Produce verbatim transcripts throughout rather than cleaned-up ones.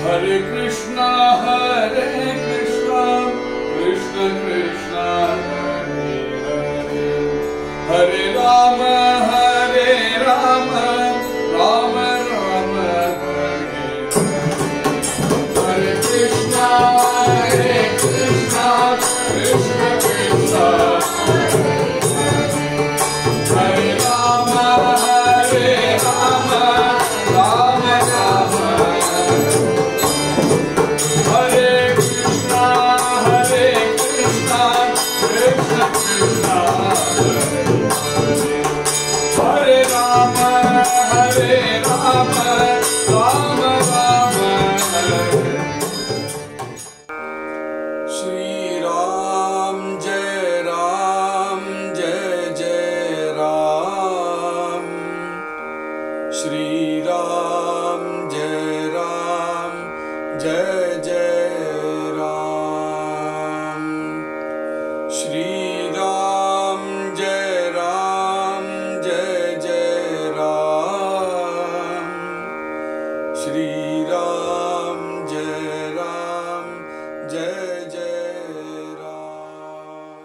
हरे कृष्णा हरे कृष्णा कृष्ण कृष्णा हरे हरे, हरे राम हरे राम राम राम हरे हरे, हरे कृष्णा हरे कृष्णा कृष्ण कृष्णा हरे हरे, हरे राम हरे राम राम राम हरे कृष्णा हरे कृष्णा कृष्ण कृष्णा हरे हरे, हरे राम हरे राम राम राम हरे। श्री राम जय राम जय जय राम, श्री राम जय राम जय जय राम, श्री राम जय राम जय जय राम, श्री राम जय राम जय जय राम।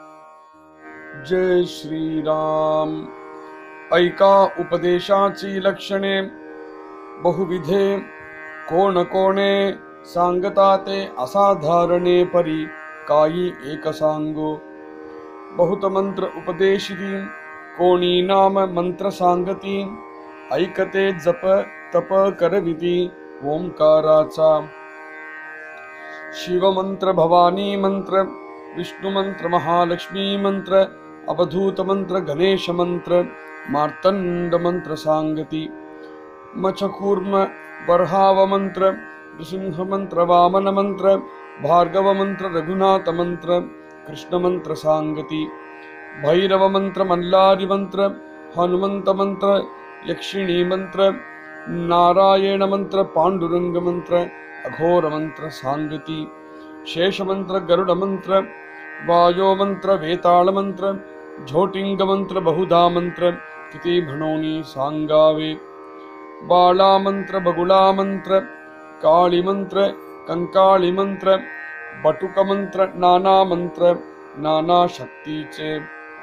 जय श्री राम। ऐका उपदेशाची लक्षणे बहुविधे, कोण कोणे सांगता ते असाधारणे परी काही एक सांगो। बहुत मंत्र उपदेशिती कोणी नाम मंत्र सांगती, ऐकते जप तप करविती ओंकाराचा। शिव मंत्र भवानी मंत्र विष्णु मंत्र महालक्ष्मी मंत्र अवधूत मंत्र गणेश मंत्र मार्तंड मंत्र सांगती। मचकूर्म बर्हाव मंत्र नृसिंह मंत्र वामन मंत्र भार्गव मंत्र रघुनाथ मंत्र कृष्ण मंत्र सांगती। भैरव मंत्र मल्लारी मंत्र हनुमंत मंत्र यक्षिणी मंत्र नारायण मंत्र पांडुरंग मंत्र अघोर मंत्र सांगती। शेष मंत्र गरुड़ मंत्र वायो मंत्र वेताल मंत्र झोटिंग मंत्र बहुधा मंत्र किती म्हणोनी सांगावे। बाला मंत्र बगुला मंत्र काली मंत्र कंकाळी मंत्र बटुक मंत्र नाना मंत्र नाना शक्तीचे।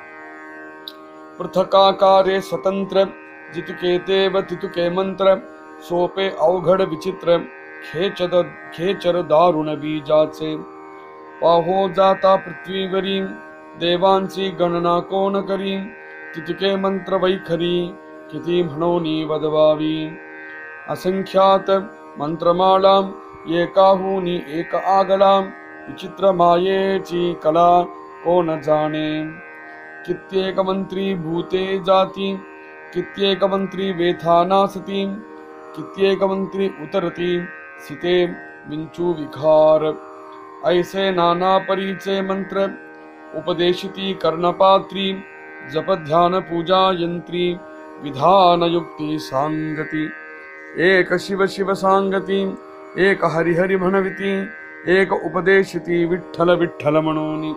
पृथकाकारे स्वतंत्र जितके देव तितुके मंत्र सोपे अवघड विचित्र खेचद खेचर दारुण बीजाचे। पाहो जाता पृथ्वीवरी देवांची गणना कोण करी, तितके मंत्र वैखरी किती म्हणोनी वदवावी। असंख्यात मंत्रमाळा एकाहूनी एक आगला, विचित्र मायेची कला कोण जाणे। कित्येक मंत्री भूते जाती, कित्येक मंत्री वेथा नासती, कित्येक मंत्री उतरती सिते विंचू विखार। ऐसे नाना परीचे मंत्र उपदेशिती कर्णपात्री, जप ध्यान पूजा यंत्री विधान युक्ती सांगती। एक शिव शिव सांगती, एक हरि हरि म्हणविती, एक उपदेशिती विठ्ठल विठ्ठल म्हणूनी।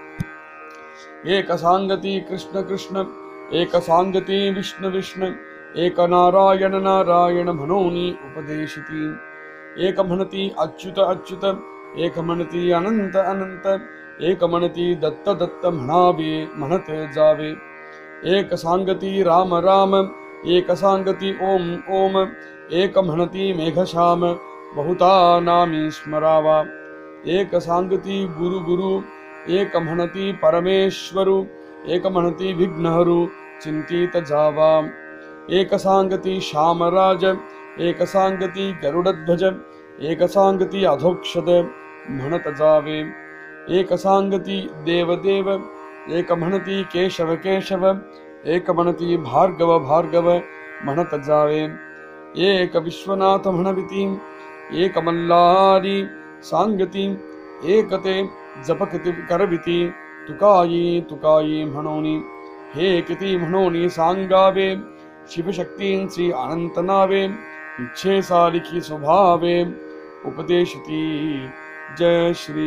एक सांगती कृष्ण कृष्ण, एक सांगती विष्णु विष्णु, एक नारायण नारायण म्हणूनी उपदेशिती। एक म्हणती अच्युत अच्युत, एक म्हणती अनंत अनंत, एक म्हणती दत्त दत्त म्हणावे म्हणत जावे। एक सांगती राम राम, एक सांगती ओम ओम, एक म्हणती मेघश्याम बहुता नामी स्मरावा। एक सांगती गुरु गुरु, एक म्हणती परमेश्वरु, एक म्हणती विघ्नहरु चिंतित जावा। एक सांगती श्यामराज, एक सांगती गरुडध्वज, एक सांगती अधोक्षद म्हणत जावे। एक सांगती देवदेव, एक म्हणती केशव केशव, एक म्हणती भार्गव भार्गव म्हणत जावे। एक विश्वनाथ म्हणविती, एक मल्लारी सांगती, एक ते जप किती करविती तुकाई तुकाई म्हणोनी। हे किती म्हणोनी सांगावे, शिवशक्तींची अनंत नावे इच्छे सारिखी स्वभावे उपदेशिती। जय श्री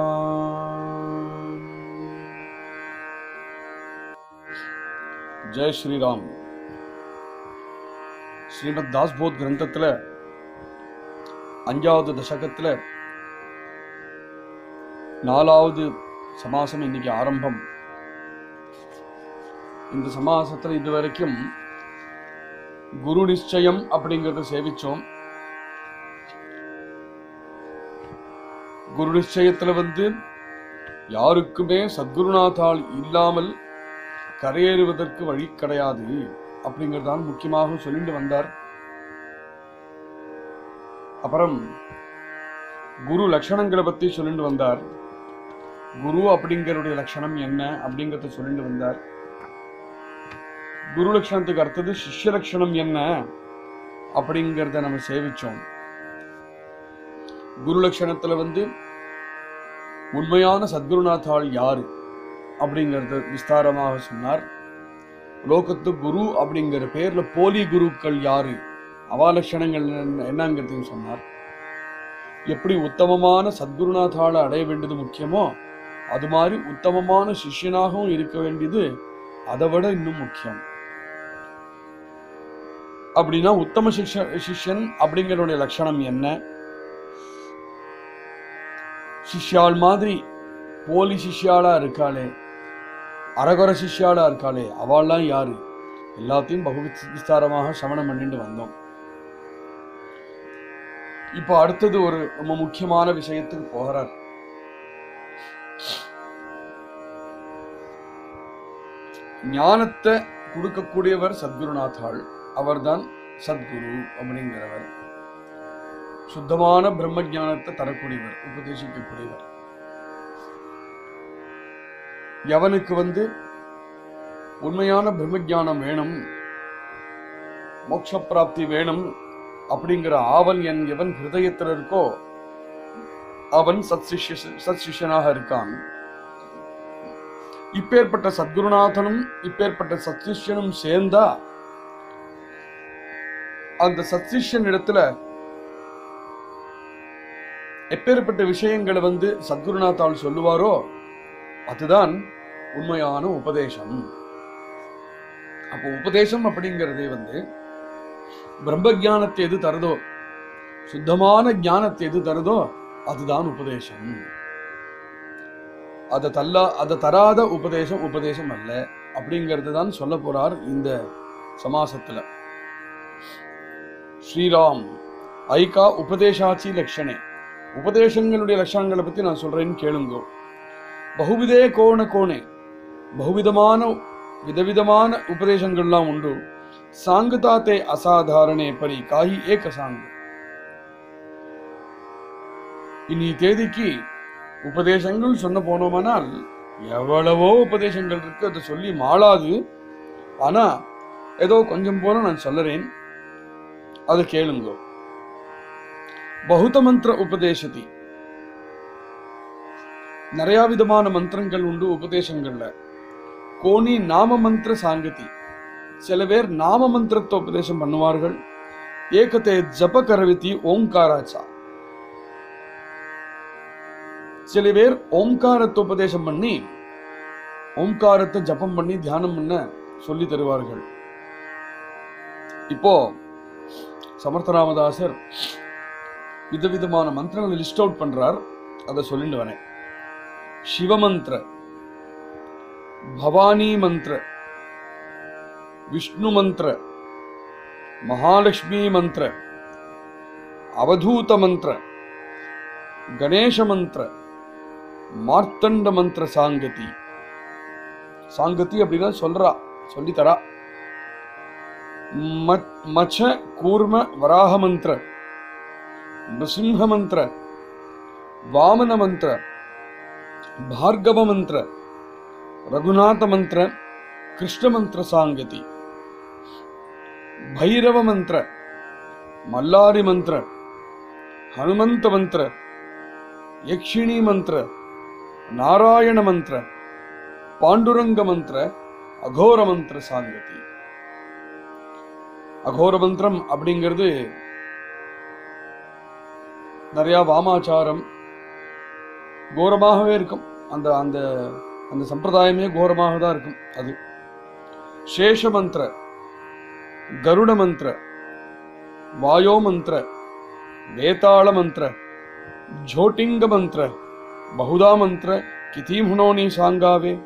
राम। जय श्री राम। ஸ்ரீமத் தாஸ்போத் கிரந்தத்தில் அஞ்சாவது தசகத்துல நாலாவது சமாசம் இன்னைக்கு ஆரம்பம். இந்த சமாசத்துல இதுவரைக்கும் குரு நிச்சயம் அப்படிங்கறத சேவிச்சோம். குரு நிச்சயத்துல வந்து யாருக்குமே சத்குருநாதால் இல்லாமல் கரையேறுவதற்கு வழி கிடையாது அப்படிங்கறதான் முக்கியமாக சொல்லிட்டு வந்தார். அப்புறம் குரு லட்சணங்களை பத்தி சொல்லிட்டு வந்தார். குரு அப்படிங்கறதுடைய லட்சணம் என்ன அப்படிங்கறத சொல்லிட்டு வந்தார். குரு லட்சணத்துக்கு அடுத்தது சிஷ்ய லட்சணம் என்ன அப்படிங்கறத நம்ம சேவிச்சோம். குரு லட்சணத்துல வந்து உண்மையான சத்குருநாதாள் யாரு அப்படிங்கறத விஸ்தாரமாக சொன்னார். லோகத்து குரு அப்படிங்கிற பேர்ல போலி குருக்கள் யாரு, அவா லட்சணங்கள் என்னங்கிறதையும் சொன்னார். எப்படி உத்தமமான சத்குருநாதாளை அடைய வேண்டியது முக்கியமோ அது மாதிரி உத்தமமான சிஷ்யனாகவும் இருக்க வேண்டியது அதை விட இன்னும் முக்கியம். அப்படின்னா உத்தம சிஷ்ய சிஷ்யன் அப்படிங்கிறோட லட்சணம் என்ன, சிஷ்யாள் மாதிரி போலி சிஷ்யாளா இருக்காளே, அரகுர சிஷ்யாளா இருக்காளே, அவள்லாம் யாரு, எல்லாத்தையும் பகு விஸ்தாரமாக சமணம் பண்ணிட்டு வந்தோம். இப்போ அடுத்தது ஒரு ரொம்ப முக்கியமான விஷயத்துக்கு போகிறார். ஞானத்தை கொடுக்கக்கூடியவர் சத்குருநாதாள், அவர்தான் சத்குரு அப்படிங்கிறவர். சுத்தமான பிரம்ம ஞானத்தை தரக்கூடியவர், உபதேசிக்கக்கூடியவர். எவனுக்கு வந்து உண்மையான பிரம்ம ஞானம் வேணும், மோட்ச பிராப்தி வேணும் அப்படிங்கிற ஆவல் என் எவன் ஹிருதயத்தில் இருக்கோ அவன் சத் சிஷ்ய சத் சிஷ்யனாக இருக்கான். இப்பேற்பட்ட சத்குருநாதனும் இப்பேற்பட்ட சத் சிஷ்யனும் சேர்ந்தா அந்த சத் சிஷ்யன் இடத்துல எப்பேற்பட்ட விஷயங்களை வந்து சத்குருநாதால் சொல்லுவாரோ அதுதான் உண்மையான உபதேசம். அப்போ உபதேசம் அப்படிங்கிறதே வந்து பிரம்ம ஞானத்தை எது தருதோ, சுத்தமான ஞானத்தை எது தருதோ அதுதான் உபதேசம். அதை தல்ல அதை தராத உபதேசம் உபதேசம் அல்ல அப்படிங்கிறது தான் சொல்ல போறார் இந்த சமாசத்துல. ஸ்ரீராம் ஐகா உபதேசாச்சி லட்சணே, உபதேசங்களுடைய லட்சணங்களை பத்தி நான் சொல்றேன்னு கேளுங்கோ. பகுவிதே கோண கோணே, பகுவிதமான விதவிதமான உபதேசங்கள்லாம் உண்டு. சாங்கதாத்தே அசாதாரணே பரி காஹி ஏக சாங்க. இனி தேதிக்கு உபதேசங்கள் சொன்ன போனோமானால் எவ்வளவோ உபதேசங்கள் இருக்கு, அதை சொல்லி மாளாது. ஆனா ஏதோ கொஞ்சம் போல நான் சொல்லுறேன், அதை கேளுங்கோ. பகுத மந்திர உபதேசதி, நிறைய விதமான மந்திரங்கள் உண்டு உபதேசங்கள்ல. கோணி நாம மந்திர சாங்கதி, சில பேர் நாம மந்திரத்தை உபதேசம் பண்ணுவார்கள். ஏகத்தை ஜப கரவிதி ஓம்காராச்சா, சில பேர் ஓம்காரத்தை உபதேசம் பண்ணி ஓம்காரத்தை ஜபம் பண்ணி தியானம் பண்ண சொல்லி தருவார்கள். இப்போ சமர்த்த ராமதாசர் விதவிதமான மந்திரங்களை லிஸ்ட் அவுட் பண்றார், அதை சொல்லிட்டு வரேன். சிவமந்திர, பவானி மந்திர, விஷ்ணு மந்திர, மகாலட்சுமி மந்திர, அவதூத மந்திர, கணேச மந்திர, மார்த்தண்ட மந்திர சாங்கதி. சாங்கதி அப்படின்னா சொல்றா, சொல்லி தரா. மச்ச கூர்ம வராக மந்திர, நிருசிம்ஹ மந்திர, வாமன மந்திர, பார்கவ மந்திர, ரகுநாத மந்திர, கிருஷ்ண மந்திர சாங்கதி. பைரவ மந்திர, மல்லாரி மந்திர, ஹனுமந்த மந்திர, யக்ஷிணி மந்திர, நாராயண மந்திர, பாண்டுரங்க மந்திர, அகோர மந்திர சாங்கதி. அகோர மந்திரம் அப்படிங்கிறது நிறைய வாமாச்சாரம் கோரமாகவே இருக்கும். அந்த அந்த அந்த சம்பிரதாயமே கோரமாக தான் இருக்கும். அது சேஷ மந்திர, கருட மந்திர, வாயோ மந்திர, வேதாள மந்திர, ஜோட்டிங்க மந்திர, பகுதா மந்திர, கிதிமுனோனி சாங்காவே.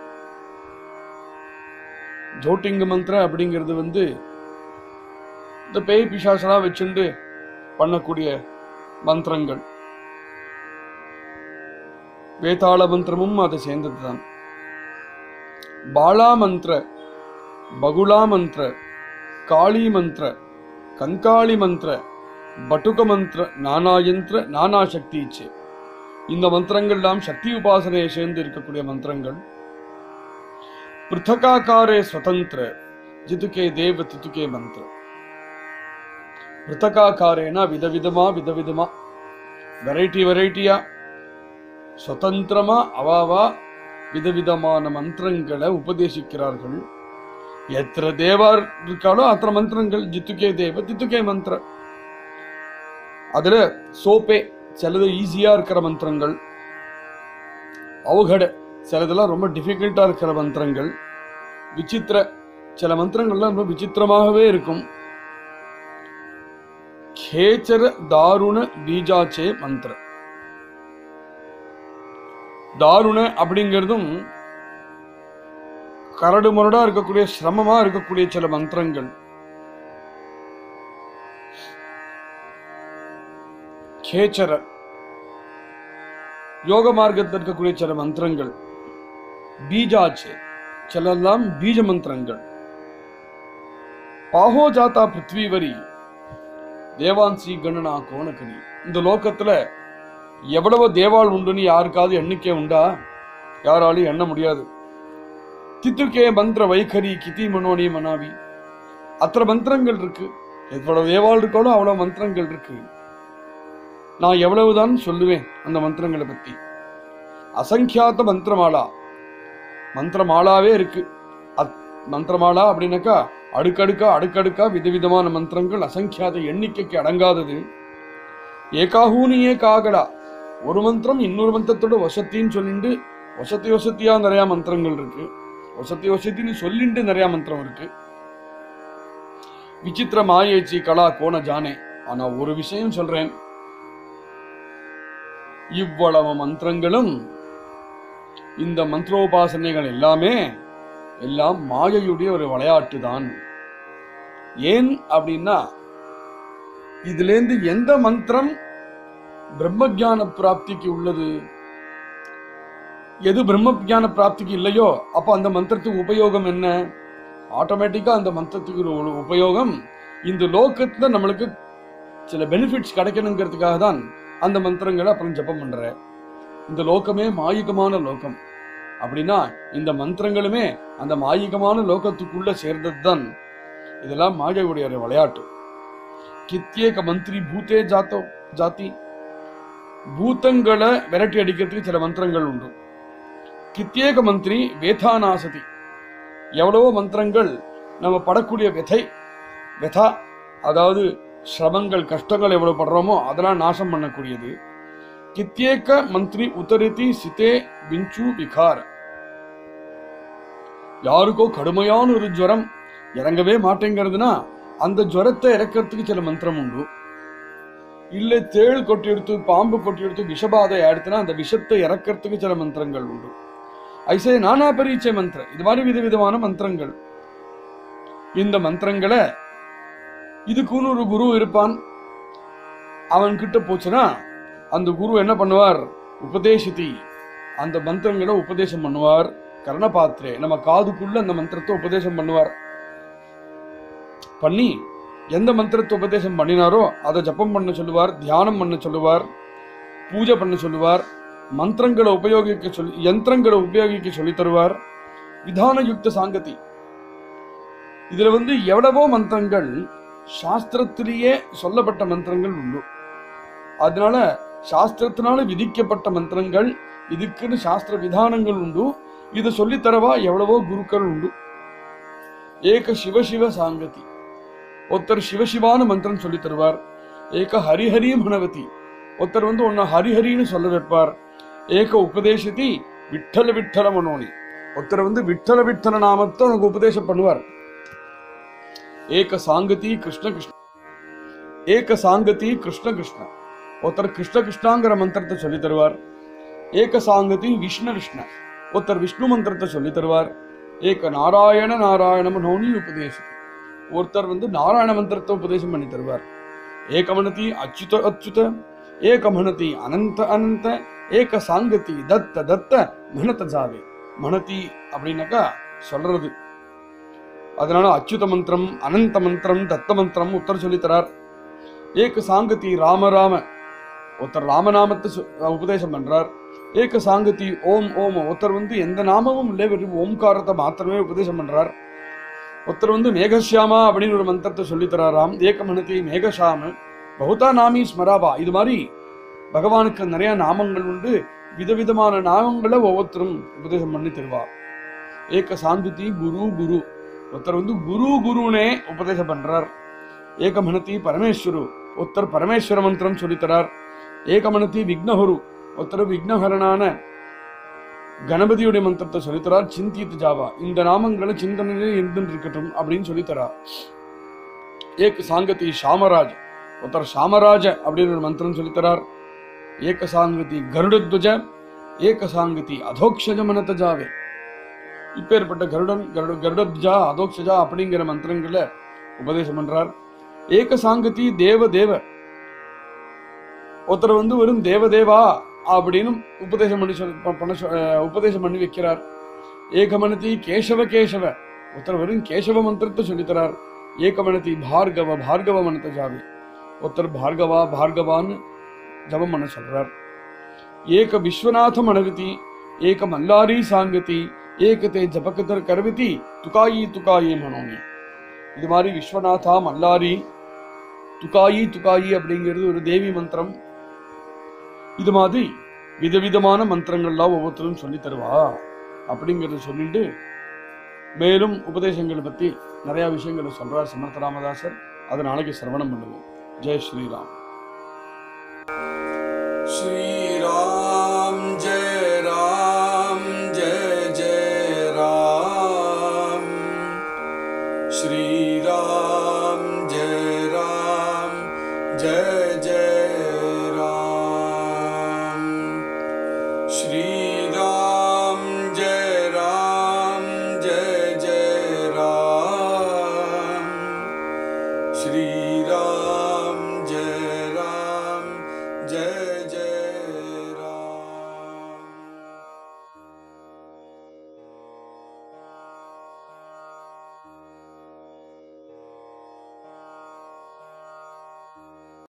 ஜோட்டிங்க மந்திர அப்படிங்கிறது வந்து இந்த பேய் பிசாசெல்லாம் வச்சுண்டு பண்ணக்கூடிய மந்திரங்கள். வேதாள மந்திரமும் அதை சேர்ந்ததுதான். பாலா மந்திர, பகுலா மந்திர, காளி மந்திர, கங்காளி மந்திர, பட்டுக மந்திர, நானாயந்திர, நானா சக்தி இச்சே. இந்த மந்திரங்கள்லாம் சக்தி உபாசனையை சேர்ந்து இருக்கக்கூடிய மந்திரங்கள். பிருத்தகாக்காரே ஸ்வதந்திர, ஜிதுகே தேவ திதுகே மந்திர. பிருத்தகாக்காரேனா விதவிதமா விதவிதமா வெரைட்டி வெரைட்டியா சுதந்திரமா அவாவா விதவிதமான மந்திரங்களை உபதேசிக்கிறார்கள். எத்தனை தேவார் இருக்காலோ அத்தனை மந்திரங்கள். ஜித்துக்கே தேவ தித்துக்கே மந்திர. அதுல சோப்பே சிலது ஈஸியா இருக்கிற மந்திரங்கள், அவகட சிலதெல்லாம் ரொம்ப டிஃபிகல்ட்டா இருக்கிற மந்திரங்கள், விசித்திர சில மந்திரங்கள்லாம் ரொம்ப விசித்திரமாகவே இருக்கும். கேச்சர தாருண பீஜாச்சே மந்திர. தாருண அப்படிங்கிறதும் கரடு முரடா இருக்கக்கூடிய சிரமமா இருக்கக்கூடிய சில மந்திரங்கள். கேச்சர யோக மார்க்கத்தில் இருக்கக்கூடிய சில மந்திரங்கள். பீஜாச்சே சிலெல்லாம் பீஜ மந்திரங்கள். பாஹோ ஜாத்தா பிருத்விவரி தேவான்சி கணனா கோணக்கணி. இந்த லோகத்துல எவ்வளவு தேவாள் உண்டுன்னு யாருக்காவது எண்ணிக்கை உண்டா? யாராலையும் எண்ண முடியாது. தித்துக்கே மந்திர வைகரி கிதி மனோனி மனாவி. அத்தனை மந்திரங்கள் இருக்கு. எவ்வளவு தேவாள் இருக்காலும் அவ்வளவு மந்திரங்கள் இருக்கு. நான் எவ்வளவுதான் சொல்லுவேன் அந்த மந்திரங்களை பத்தி. அசங்கியாத்த மந்திரமாலா, மந்திரமாலாவே இருக்கு. மந்திரமாலா அப்படின்னாக்கா அடுக்கடுக்கா அடுக்கடுக்கா விதவிதமான மந்திரங்கள், அசங்கியாத எண்ணிக்கைக்கு அடங்காதது. ஏகாஹூனியே காகடா, ஒரு மந்திரம் இன்னொரு மந்திரத்தோட வசத்தின்னு சொல்லிட்டு வசத்தி வசத்தியா நிறைய மந்திரங்கள் இருக்கு. வசத்தி வசத்தின்னு சொல்லிட்டு நிறைய மந்திரம் இருக்கு. விசித்திர மாயேச்சி கலா கோண ஜானே. ஆனா ஒரு விஷயம் சொல்றேன், இவ்வளவு மந்திரங்களும் இந்த மந்திரோபாசனைகள் எல்லாமே எல்லாம் மாயையுடைய ஒரு விளையாட்டு தான். ஏன் அப்படின்னா, இதுல இருந்து எந்த மந்திரம் பிரம்மஜான பிராப்திக்கு உள்ளது, எது பிரம்மஜான பிராப்திக்கு இல்லையோ அப்ப அந்த மந்திரத்துக்கு உபயோகம் என்ன? ஆட்டோமேட்டிக்கா அந்த மந்திரத்துக்கு ஒரு உபயோகம் இந்த லோகத்துல நம்மளுக்கு சில பெனிஃபிட்ஸ் கிடைக்கணுங்கிறதுக்காக தான் அந்த மந்திரங்களை அப்புறம் ஜபம் பண்ற. இந்த லோகமே மாயிகமான லோகம் அப்படின்னா இந்த மந்திரங்களுமே அந்த மாயிகமான லோகத்துக்குள்ள சேர்ந்தது தான். இதெல்லாம் மாயையுடைய விளையாட்டு. கித்தியேக மந்திரி பூத்தே ஜாத்தோ ஜாதி. பூத்தங்களை விரட்டி அடிக்கிறதுக்கு சில மந்திரங்கள் உண்டு. கித்தியேக மந்திரி வேதாநாசதி. எவ்வளவோ மந்திரங்கள் நம்ம படக்கூடிய விதை விதா, அதாவது சிரமங்கள் கஷ்டங்கள் எவ்வளவு படுறோமோ அதெல்லாம் நாசம் பண்ணக்கூடியது. கித்தியேக மந்திரி உத்தரித்தி சிதே விஞ்சு விகார. யாருக்கோ கடுமையான ஒரு ஜுரம் இறங்கவே மாட்டேங்கிறதுனா அந்த ஜுரத்தை இறக்கிறதுக்கு சில மந்திரம் உண்டு. இல்ல தேள் கொட்டி எடுத்து பாம்பு கொட்டி எடுத்து விஷபாதை ஆயிடுத்துனா அந்த விஷத்தை இறக்கிறதுக்கு சில மந்திரங்கள் உண்டு. ஐசே நானா பரீட்சை மந்திர. இது மாதிரி விதவிதமான மந்திரங்கள். இந்த மந்திரங்களை இதுக்குன்னு ஒரு குரு இருப்பான். அவன் கிட்ட போச்சுன்னா அந்த குரு என்ன பண்ணுவார்? உபதேசித்தி, அந்த மந்திரங்களை உபதேசம் பண்ணுவார். கர்ணபாத்திரே, நம்ம காதுக்குள்ள அந்த மந்திரத்தை உபதேசம் பண்ணுவார். பண்ணி எந்த மந்திரத்தை உபதேசம் பண்ணினாரோ அதை ஜபம் பண்ண சொல்லுவார், தியானம் பண்ண சொல்லுவார், பூஜை பண்ண சொல்லுவார், மந்திரங்களை உபயோகிக்க சொல்லி யந்திரங்களை உபயோகிக்க சொல்லி தருவார். விதான யுக்த சாங்கதி. இதுல வந்து எவ்வளவோ மந்திரங்கள் சாஸ்திரத்திலேயே சொல்லப்பட்ட மந்திரங்கள் உண்டு. அதனால சாஸ்திரத்தினால விதிக்கப்பட்ட மந்திரங்கள், இதுக்குன்னு சாஸ்திர விதானங்கள் உண்டு. இதை சொல்லித்தரவா எவ்வளவோ குருக்கள் உண்டு. ஏக சிவசிவ சாங்கதி. ஒருத்தர் சிவசிவான மந்திரம் சொல்லி தருவார். ஏக ஹரிஹரி மனவதி. ஒருத்தர் வந்து ஒன்ன ஹரிஹரின்னு சொல்ல வைப்பார். ஏக உபதேசதி விட்டல விட்டல மனோனி. ஒருத்தர் வந்து விட்டல விட்டல நாமத்தை உனக்கு உபதேசம் பண்ணுவார். ஏக சாங்கதி கிருஷ்ண கிருஷ்ண. ஏக சாங்கதி கிருஷ்ண கிருஷ்ண, ஒருத்தர் கிருஷ்ண கிருஷ்ணாங்கிற மந்திரத்தை சொல்லி தருவார். ஏக சாங்கதி விஷ்ணு விஷ்ண, ஒருத்தர் விஷ்ணு மந்திரத்தை சொல்லி தருவார். ஏக நாராயண நாராயணம் நோனி உபதேசம், ஒருத்தர் வந்து நாராயண மந்திரத்தை உபதேசம் பண்ணி தருவார். ஏகமனதி அச்சுத அச்சுத, ஏகமனதி அனந்த அனந்த, ஏக சாங்கதி தத்த தத்த மனத ஜாவே. மனதி அப்படின்னாக்கா சொல்றது, அதனால அச்சுத மந்திரம், அனந்த மந்திரம், தத்த மந்திரம் ஒருத்தர் சொல்லித்தரார். ஏக சாங்கதி ராம ராம, ஒருத்தர் ராமநாமத்தை உபதேசம் பண்றார். ஏக சாங்கதி ஓம் ஓம், ஒருத்தர் வந்து எந்த நாமமும் இல்லை, வெறும் ஓம்காரத்தை மாத்திரமே உபதேசம் பண்றார். ஒருத்தர் வந்து மேகஷியாமா அப்படின்னு ஒரு மந்திரத்தை சொல்லித்தராராம். ஏகமனதி மேகஷாம பகுதா நாமி ஸ்மராபா. இது மாதிரி பகவானுக்கு நிறைய நாமங்கள் உண்டு, விதவிதமான நாமங்களை ஒவ்வொருத்தரும் உபதேசம் பண்ணி தருவார். ஏக சாங்கதி குரு குரு, ஒருத்தர் வந்து குரு குருனே உபதேசம் பண்றார். ஏகமனதி பரமேஸ்வரு, ஒருத்தர் பரமேஸ்வர மந்திரம் சொல்லித்தரார். ஏகமனதி விக்னஹரு, ஒருத்தர் விக்னஹரனான கணபதியுடைய மந்திரத்தை சொல்லித்தரார். சிந்தித்து ஜாவா, இந்த நாமங்களை சிந்தனையிலே இருந்து இருக்கட்டும் அப்படின்னு சொல்லித்தரார். ஏக சாங்கதி ஷாமராஜ், ஒருத்தர் ஷாமராஜ அப்படின்னு ஒரு மந்திரம் சொல்லித்தரார். ஏக சாங்கதி கருடத்வஜ, ஏக சாங்கதி அதோக்ஷஜ மனத ஜாவே. இப்பேற்பட்ட கருடன் கருட கருடத்வஜா அதோக்ஷஜா அப்படிங்கிற மந்திரங்களை உபதேசம் பண்றார். ஏக சாங்கதி தேவ தேவ, ஒருத்தர் வந்து வெறும் தேவதேவா அப்படின்னு உபதேசம் பண்ணி பண்ண உபதேசம் பண்ணி வைக்கிறார். ஏகமனதி கேசவ கேசவ, ஒருத்தர் வெறும் கேசவ மந்திரத்தை சொல்லித்தரார். ஏகமனதி பார்கவ பார்கவ மனத ஜாவே, ஒருத்தர் பார்கவா பார்கவான்னு ஜபம் பண்ண சொல்றார். ஏக விஸ்வநாத மனவிதி, ஏக மல்லாரி சாங்கதி, ஏகத்தை ஜபகதர் கரவிதி, துகாயி துகாயி மனோனி. இது மாதிரி விஸ்வநாதா மல்லாரி துகாயி துகாயி அப்படிங்கிறது ஒரு தேவி மந்திரம். இது மாதிரி விதவிதமான மந்திரங்கள்லாம் ஒவ்வொருத்தரும் சொல்லி தருவா அப்படிங்கிறத சொல்லிட்டு மேலும் உபதேசங்களை பத்தி நிறைய விஷயங்களை சொல்றார் சமர்த்த ராமதாசர். அதை நாளைக்கு சிரவணம் பண்ணுவோம். ஜெய் ஸ்ரீராம். ஸ்ரீராம் ஜெய ராம் ஜெய ஜெய ராம். ஸ்ரீராம் ஜெய ராம் ஜெய ஜெய